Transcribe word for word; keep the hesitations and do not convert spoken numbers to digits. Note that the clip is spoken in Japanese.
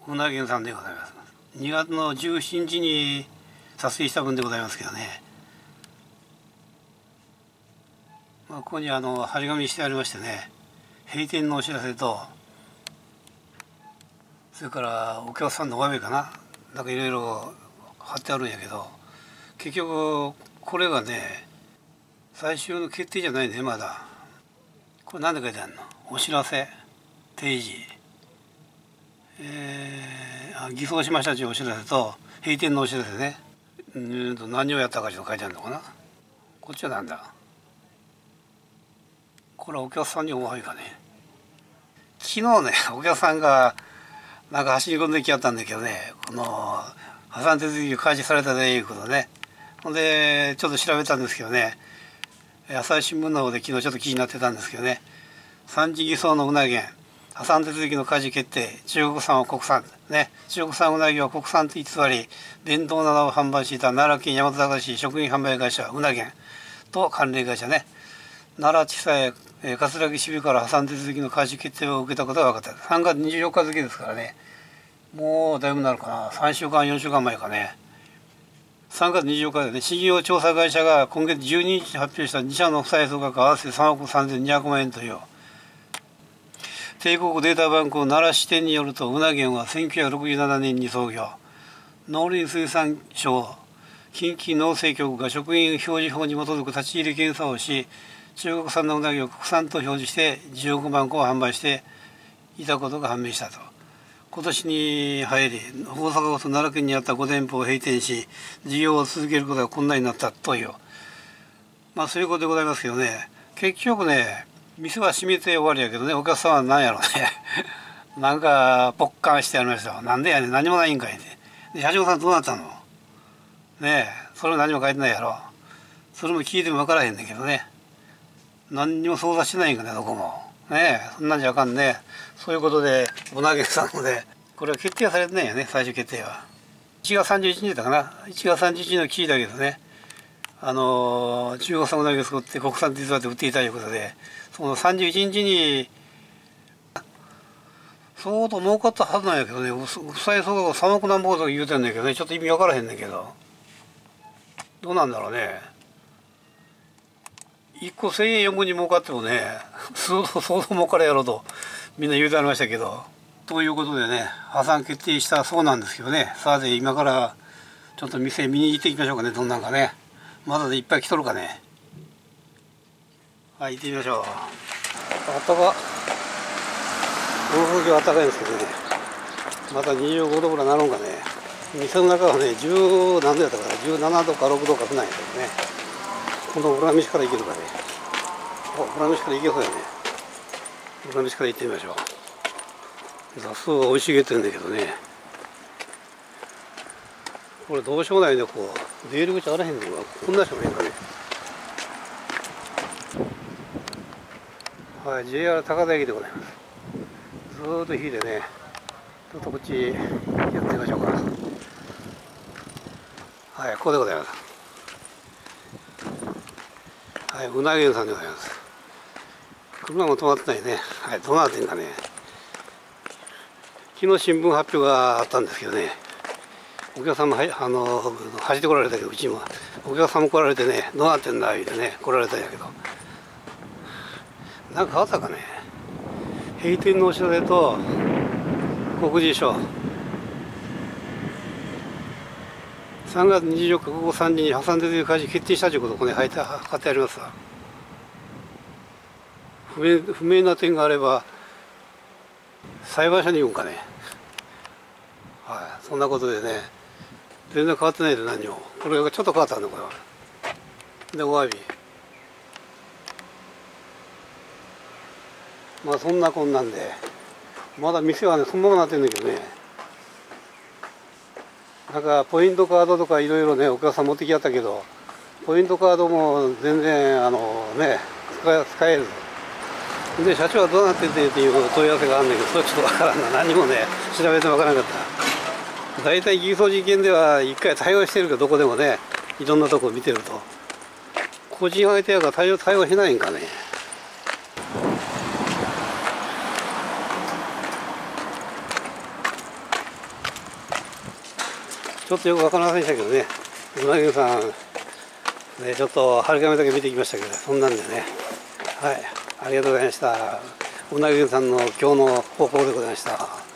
うなげんさんでございます。にがつのじゅうしちにちに撮影した分でございますけどね、まあ、ここにあの張り紙してありましてね、閉店のお知らせと、それからお客さんのお詫びかな、なんかいろいろ貼ってあるんやけど、結局これがね最終の決定じゃないね。まだこれ何で書いてあるの？お知らせ、提示、えー、あ偽装しましたというお知らせと閉店のお知らせね。うんと何をやったかちょっと書いてあるのかな。こっちはなんだ、これはお客さんにお詫びかね。昨日ねお客さんがなんか走り込んできちゃったんだけどね、この破産手続き開始されたということね。ほんでちょっと調べたんですけどね、朝日新聞の方で昨日ちょっと記事になってたんですけどね、産地偽装のうなぎん破産手続きの開示決定、中国産を国産ね、中国産うなぎを国産と偽り伝統などを販売していた奈良県大和高市食品販売会社うなぎんと関連会社ね、奈良地裁葛城支部から破産手続きの開始決定を受けたことが分かった。さんがつにじゅうよっか付ですからね、もうだいぶなるかな、さんしゅうかんよんしゅうかんまえかね。さんがつにじゅうよっかでね、市場調査会社が今月じゅうににちに発表したにしゃの負債総額合わせてさんおくさんぜんにひゃくまんえんという。帝国データバンク奈良支店によると、うなげんはせんきゅうひゃくろくじゅうななねんに創業。農林水産省近畿農政局が食品表示法に基づく立ち入り検査をし、中国産のうなぎを国産と表示してじゅうおくまんこを販売していたことが判明したと。今年に入り大阪府と奈良県にあったごてんぽを閉店し、事業を続けることが困難になったという、まあそういうことでございますけどね。結局ね店は閉めて終わりやけどね、お客さんは何やろねなんかぽっかんしてやりましたよ。なんでやねん、何もないんかいね。で社長さんどうなったのねえ、それも何も書いてないやろ。それも聞いても分からへんねんけどね、何にも捜査してないんかね、どこもねえ、そんなんじゃあかんね。そういうことでうなげんさんのでこれは決定されてないよね、最終決定は。いちがつさんじゅういちにちだったかな、いちがつさんじゅういちにちの記事だけどね、あのー、中国産うなぎを作って国産手伝って売っていたということで、そのさんじゅういちにちに相当儲かったはずなんやけどね、負債総額さんおくなんぼとか言うてんだけどね、ちょっと意味分からへんねんけど、どうなんだろうね。いっこせんえんよんぶんに儲かってもね相当相当儲かるやろとみんな言うてありましたけど、ということでね破産決定したそうなんですけどね。さあで今からちょっと店見に行っていきましょうかね、どんなんかね。まだでいっぱい来とるかね。はい、行ってみましょう。あったか、この風景はあったかいんですけどね、またにじゅうごどぐらいなるんかね。店の中はねじゅう何度やったかな、じゅうななどかろくどか不なんやけどね。この裏道から行けるかね。お、裏道から行けそうやね。裏道から行ってみましょう。雑草が生い茂ってるんだけどね、これどうしようもないね。こう出入り口あらへんねんわ、こんなしかないんかね。はい、ジェイアール 高田駅でございます。ずーっと引いてね、ちょっとこっちやってみましょうか。はい、ここでございます。はい、うなげんさんでございます。車も止まってないね。はい、どうなってんかね。昨日新聞発表があったんですけどね、お客さんもはあの走ってこられたけど、うちもお客さんも来られてね、どうなってんだ言うてね来られたんやけど、なんか変わったかね。閉店のお知らせと告示書、さんがつにじゅうよっかごごさんじに破産手続き開始決定したということをここに書いて貼ってありますわ。不明、不明な点があれば裁判所に行くんかね。はい、そんなことでね、全然変わってないで何も。これがちょっと変わったんだこれは。でお詫び。まあそんなこんなんで、まだ店はねそのままなってるんだけどね。なんかポイントカードとかいろいろねお客さん持ってきやったけど、ポイントカードも全然あのね使え、使えず。で社長はどうなっててっていう問い合わせがあるんだけど、それはちょっとわからんな。何もね調べてもわからなかった。大体偽装事件では一回対応してるけど、どこでもねいろんなとこ見てると個人相手やから対応対応しないんかね。 ちょっとよく分からませんでしたけどね、うなぎさん、ね、ちょっと春亀だけ見てきましたけど、そんなんでね、はい、ありがとうございました。うなぎさんの今日の報告でございました。